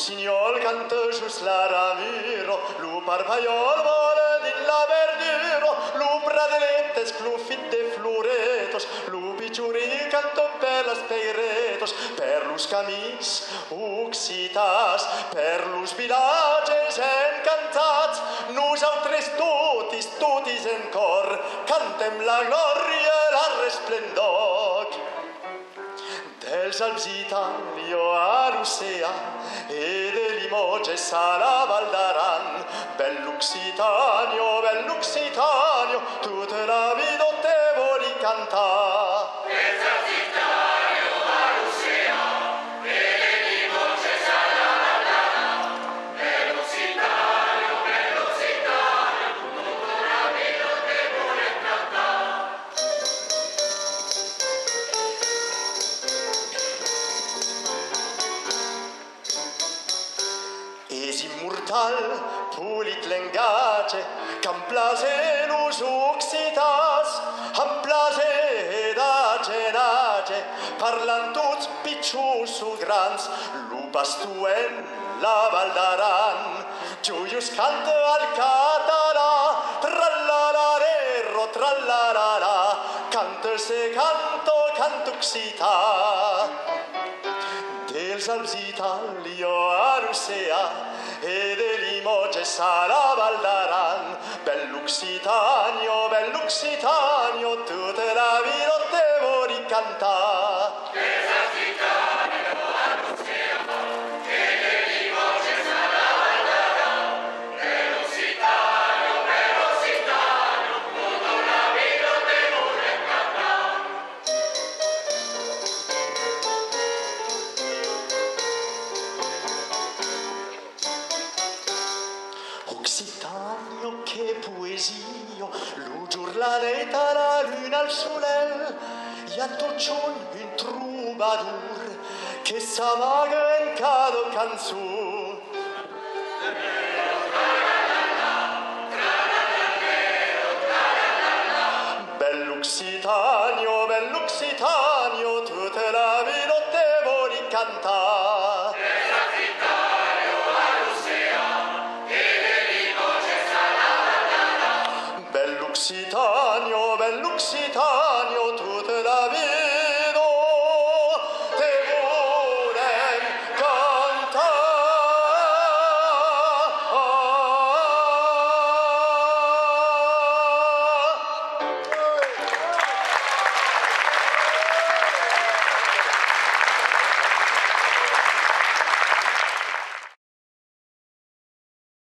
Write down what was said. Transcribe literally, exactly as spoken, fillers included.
L'usignol canta gius la ramiro, lu parpaiol vole din la verduro, lu pradeletes clufite fluretos, lu piciuri canto per las peiretos, per lus camis uxitas, per lus villages encantats, nus autres tutis, tutis en cor, cantem la gloria e la resplendor. Dels Alps Italio a l'Ocea e de Limoges a la Val d'Aran, bell'Occitanio, bell'Occitanio, tutta la vita te voli cantare. Dels Alps Italio a l'Ocea e de Limoges a la Val d'Aran, bell'Occitanio, bell'Occitanio, tutta la vita te voli cantare. Es immortal, pulit l'engage, qu'en place los occitats, en place d'age en age, parlant tots pitjors o grans, lo pastuen la Val d'Aran, joios canta al català, trallalarero, trallarara, canta se canto, canto occità. Dels Alps Italio a l'Ocea e de Limoges a la Val d'Aran, bell'Occitanio, bell'Occitanio, tutta la vita te voli cantare. Dels Alps Italio a l'Ocea e de Limoges a la Val d'Aran, bell'Occitanio, bell'Occitanio, tutta la vita te voli cantare. Occitanio, che poesio, lo giornaleta la luna al solel, i a tocion un troubadour che s'amaga en cada canzó. Bell'Occitanio, bell'Occitanio, tutta la vita te voli cantare. Dels Alps Italio a l'Ocea e de Limoges a la Val d'Aran, Bell'Occitanio, bell'Occitanio,